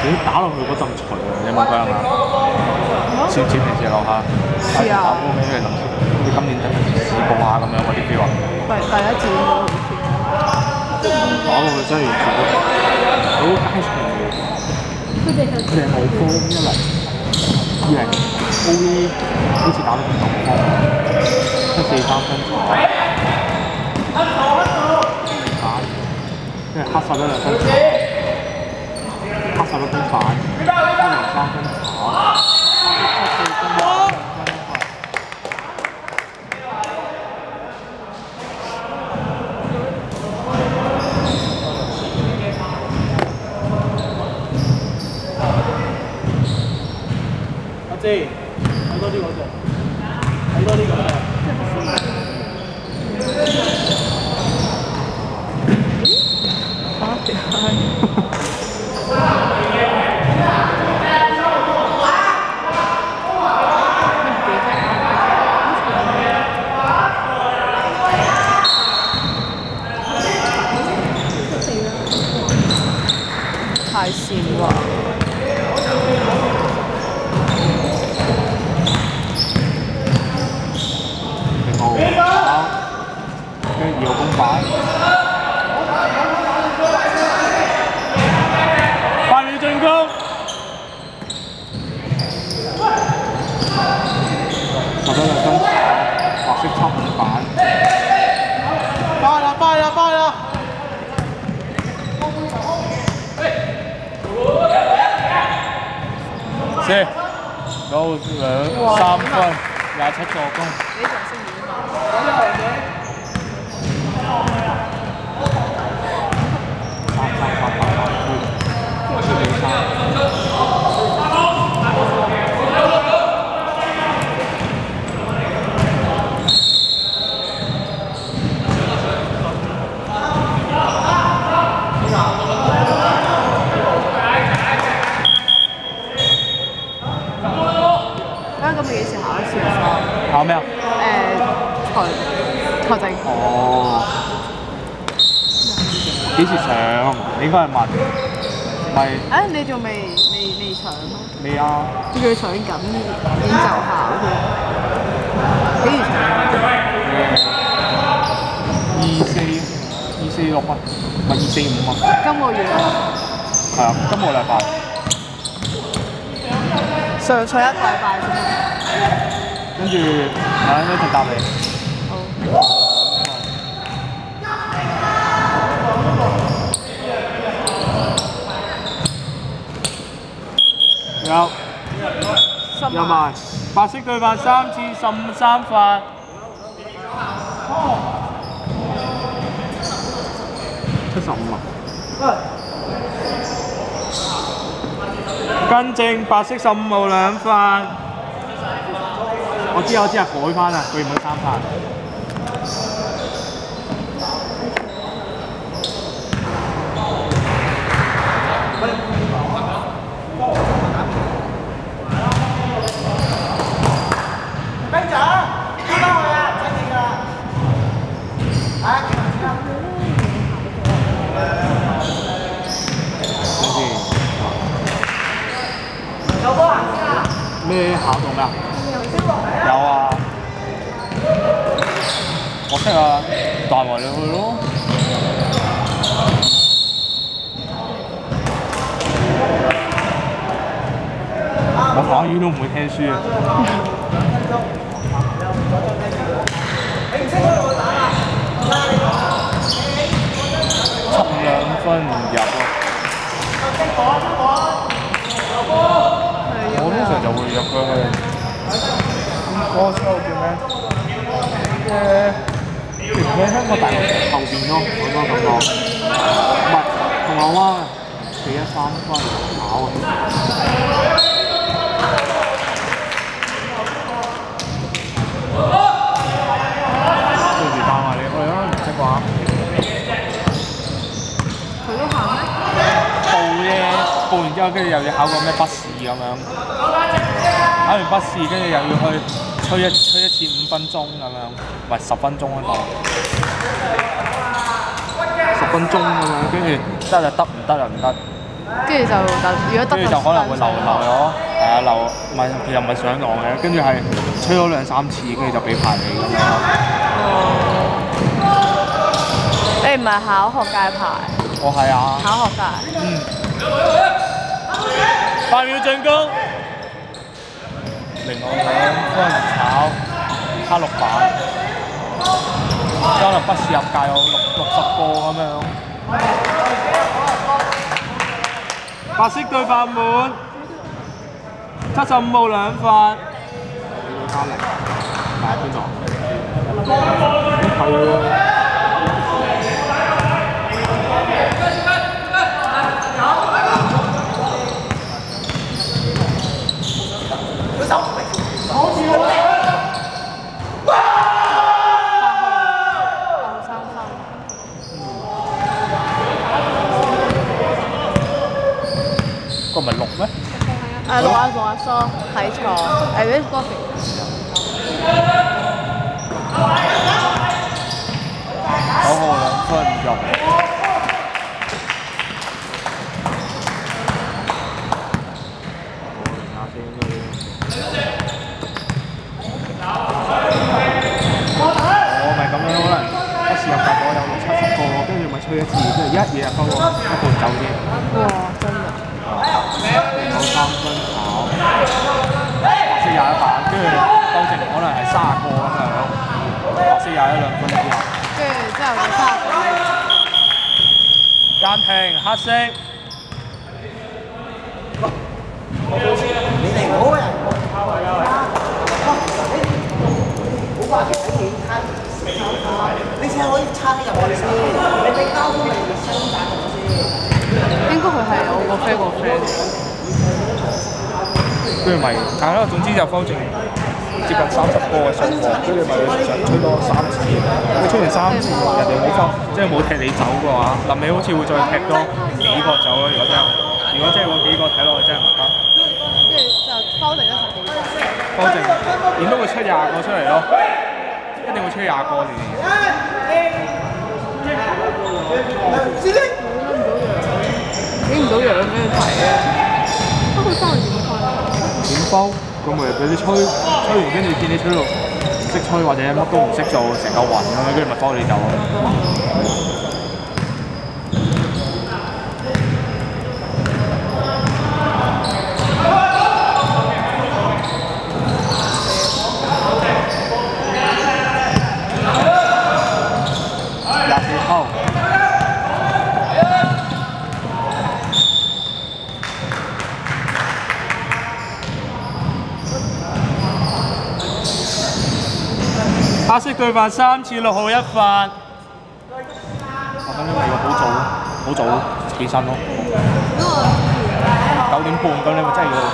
點打落去嗰陣除啊？你有冇香啊？似唔似平時樓下試下打波咩嘅諗住？好似今年等試過下咁樣嗰啲 feel 啊！ 第一次都好似。 打落去真係完全好街場嘅。佢哋冇波一嚟，二嚟 O.V. 好似打到咁多波，得4、3分茶，跟住黑手咗2分茶，黑手咗公反，3分茶，7、4分2分。 知，睇多啲嗰隻，睇多啲咁樣。 太閃啦！ 跟住2號公板，8秒進攻，11分，白色7、5板，快啦！4、9、3分，27助攻。 你仲識演嘛？咁你幾時考一次啊？ 考咩啊？ 財政。 哦。幾時上？你應該係問，咪？ 你仲未上咯？ 未啊？ 佢上緊演奏校添。幾時上 ？24、6啊，唔係24、5啊。 今個月啊？ 係啊，今個禮拜。 上一個禮拜先。 跟住，一陣答你。好。有埋白色對犯3次15-3罰。75啊！跟正白色15號2罰。我知改翻啦，佢唔會3罰。 班長，翻返去啊，唔使見㗎啦。有波行先啊！ 咩考動㗎？有啊，我識啊，帶埋你去咯。我考醫都唔會聽書啊。7-2分唔入啊！我通常就會入佢去。嗰個 show 叫咩？喺香港大學後邊咯，咁樣。唔係銅鑼灣啊，4-13分考啊！到時帶埋你去啦，唔識啩？ 佢都行咩？ 報啫，報完之後跟住又要考個咩筆試咁樣，考完筆試跟住又要去吹一次5分鐘咁樣，唔係10分鐘嗰度，10分鐘咁樣，跟住得就得，唔得就唔得。 跟住就如果得跟住就可能會留咗，係啊留，唔係其實唔係上岸嘅，跟住係吹咗2、3次，跟住就俾牌你咁樣。 你唔係考學界牌？ 我係啊。 考學界。 8秒進攻，零我2分炒，卡6板，可能不是入界有60個咁樣。白色對飯滿，75號2分。你加0，擺喺邊度？係喎。個唔係6咩？ 6啊，sorry，睇錯。呢個 9號2分入。我咪咁樣可能一次入格我有60、70個，跟住咪吹一次，跟住一嘢入翻一半走先。 哇！真嘅。 有3分跑，白色21板，跟住夠剩可能係30個咁樣，白色21 2分之後。 跟住之後就30個。 間停，黑色。 你哋唔好啊！好掛住睇幾餐，你先可以插入去先，你俾交通你嘅雙打先。 應該佢係我個 friend 個 friend。 跟住咪，但係咧總之就方正接近30個嘅數目，跟住咪想吹多3次，你吹完3次，人哋冇分，即係冇踢你走嘅話，臨尾好似會再踢多幾個走咯。如果真係嗰幾個睇落去真係唔得。 跟住就方正10幾個。 方正點都會出20個出嚟咯，一定會出20個年。 影唔到樣俾佢睇啊！不過收係點分？ 點收？咁咪俾你吹完，跟住見你吹到唔識吹或者乜都唔識做，成嚿雲咁樣，跟住咪幫你走咯。24號。黑色對飯3次6號1分。咁因為要好早起身咯。9點半，咁你咪真係要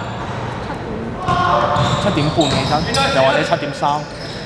7點半起身，又或者7點3。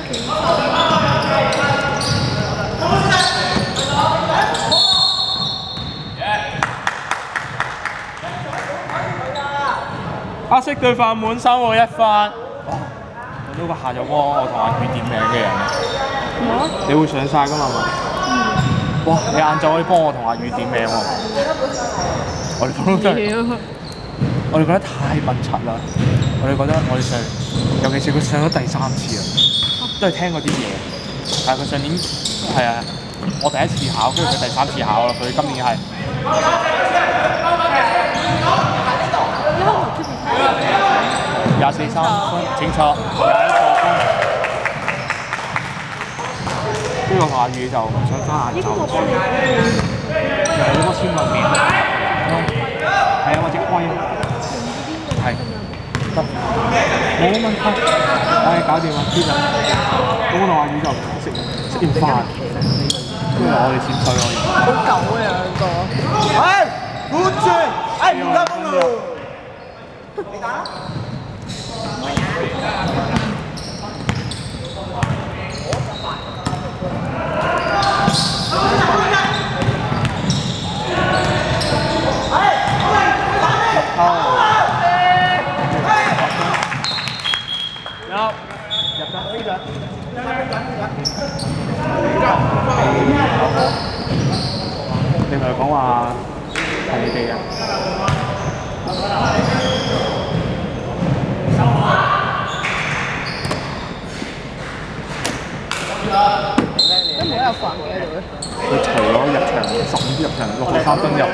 黑色對飯滿3號1分。我都下咗波，我同阿宇點名嘅人，你會上晒㗎嘛？哇！你晏晝可以幫我同阿宇點名喎，我哋覺得太笨柒啦！我哋覺得我哋上，尤其是佢上咗第3次啊，都係聽嗰啲嘢。但係佢上年係啊，我第1次考，跟住佢第3次考啦。佢今年係。24、3分，清楚，21個分。跟住我同阿宇就想翻晏晝，就係嗰個簽運面，係啊，或者龜，係得，冇問題，搞掂啦，知啦。咁我同阿宇就食完飯，跟住我哋閃水我。 好狗啊兩個。 哎，護住，哎唔得風咯。你打啦。 你咪講話係你哋啊？ 都冇有防嘅喺度。 佢除咗入場15入場63分入。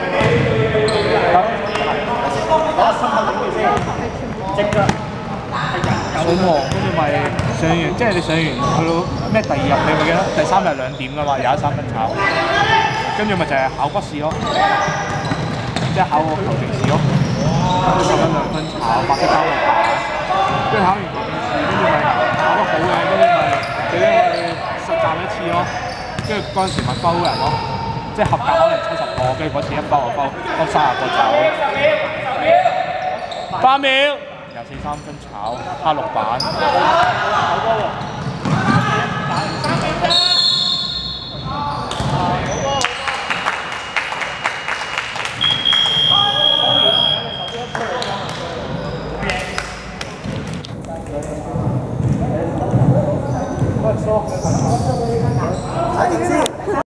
上堂跟住咪上完，即係你上完去到咩第2日，你咪記得第3日2點㗎嘛，23分炒，跟住咪就係考筆試咯，即係考個球證試咯，跟住10分2分炒，白色交綠板，跟住考完球證試，跟住咪考得好嘅，跟住咪俾你去實習1次咯，跟住嗰陣時咪收人咯，即係合格可能70個，跟住嗰次一包就包30個走，8秒。43分炒，黑綠板。 睇點先？